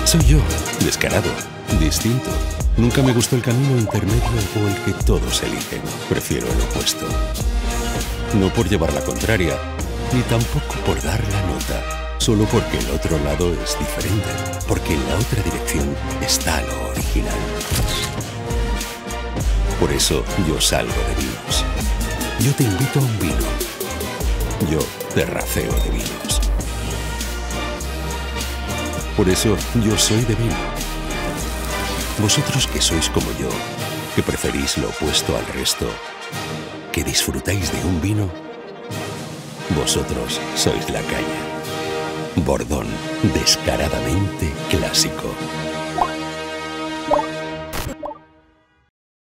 Soy yo, descarado, distinto. Nunca me gustó el camino intermedio o el que todos eligen. Prefiero el opuesto. No por llevar la contraria, ni tampoco por dar la nota. Solo porque el otro lado es diferente. Porque en la otra dirección está lo original. Por eso yo salgo de vinos. Yo te invito a un vino. Yo terraceo de vinos. Por eso yo soy de vino. Vosotros que sois como yo, que preferís lo opuesto al resto, que disfrutáis de un vino, vosotros sois la caña. Bordón, descaradamente clásico.